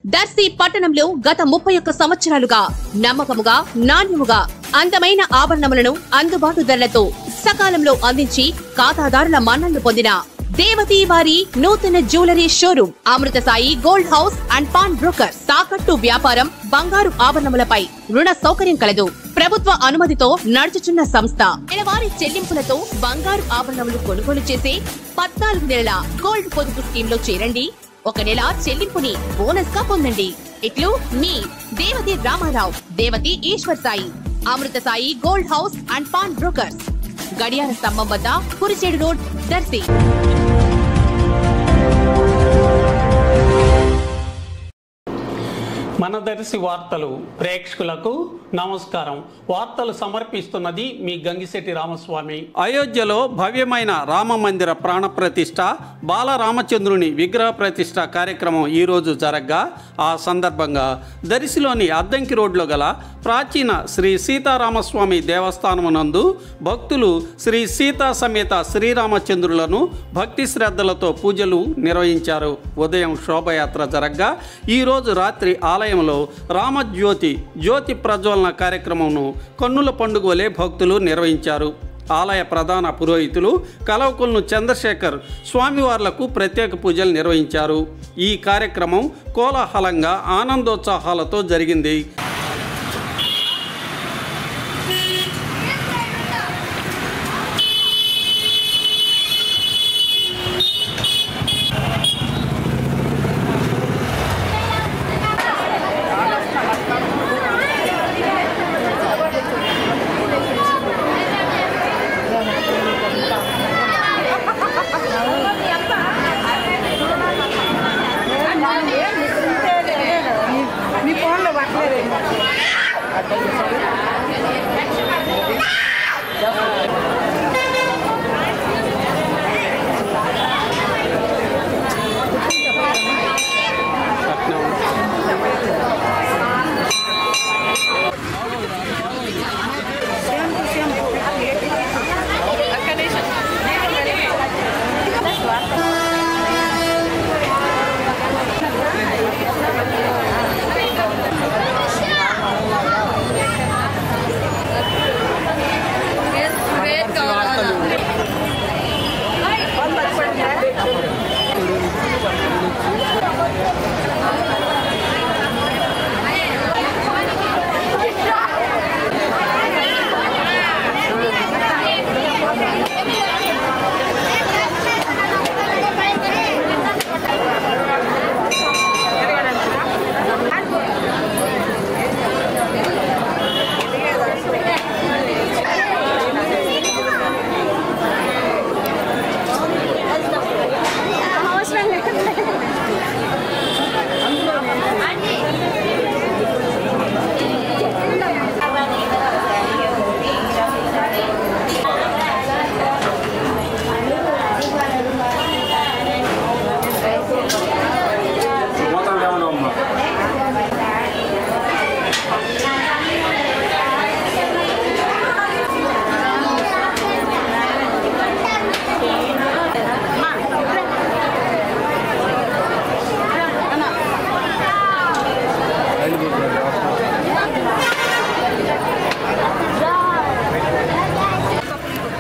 దర్శి పట్టణంలో గత 31 సంవత్సరాలుగా నమ్మకముగా నాణ్యముగా అందమైన ఆభరణములను అందుబాటు ధరలతో సకాలంలో అందించి ఖాతాదారుల మన్ననలు పొందిన దేవతి వారి నూతన jewellery showroom Amrutha Sai gold house and pawn broker. తాకట్టు వ్యాపారం, బంగారు ఆభరణములపై రుణ సౌకర్యం కలదు. ప్రభుత్వ అనుమతితో నడుచుచున్న సంస్థ. నెలవారీ చెల్లింపులతో బంగారు ఆభరణములు కొనుగోలు చేసే 14 నెలల గోల్డ్ పొదుపు స్కీమ్ లో చేరండి. 1 నెల చెల్లింపుని బోనస్ గా పొందండి. ఇట్లు మీ Devathi Ramarao, Devathi Eshwar Sai, Amrutha Sai gold house and pawn brokers, గడియార స్తంభం వద్ద, కురిచేడు రోడ్, దర్శి. మన దర్శి వార్తలు ప్రేక్షకులకు నమస్కారం. వార్తలు సమర్పిస్తున్నది మీ గంగిశెట్టి రామస్వామి. అయోధ్యలో భవ్యమైన రామ మందిర ప్రాణ ప్రతిష్ఠ, బాలరామచంద్రుని విగ్రహ ప్రతిష్ఠ కార్యక్రమం ఈరోజు జరగ్గా, ఆ సందర్భంగా దర్శిలోని అద్దంకి రోడ్లో గల ప్రాచీన శ్రీ సీతారామస్వామి దేవస్థానమునందు భక్తులు శ్రీ సీతా సమేత శ్రీరామచంద్రులను భక్తి శ్రద్ధలతో పూజలు నిర్వహించారు. ఉదయం శోభయాత్ర జరగ్గా ఈరోజు రాత్రి ఆలయంలో జ్యోతి ప్రజ్వలన కార్యక్రమంను కన్నుల పండుగ వలె భక్తులు నిర్వహించారు. ఆలయ ప్రధాన పురోహితులు కలవకుల్ను చంద్రశేఖర్ స్వామివార్లకు ప్రత్యేక పూజలు నిర్వహించారు. ఈ కార్యక్రమం కోలాహలంగా ఆనందోత్సాహాలతో జరిగింది.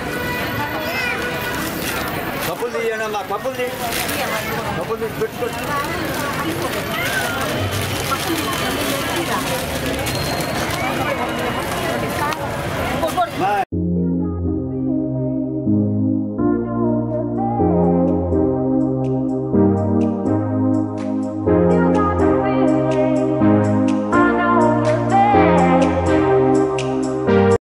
కపుల్ పెట్టుకోండి.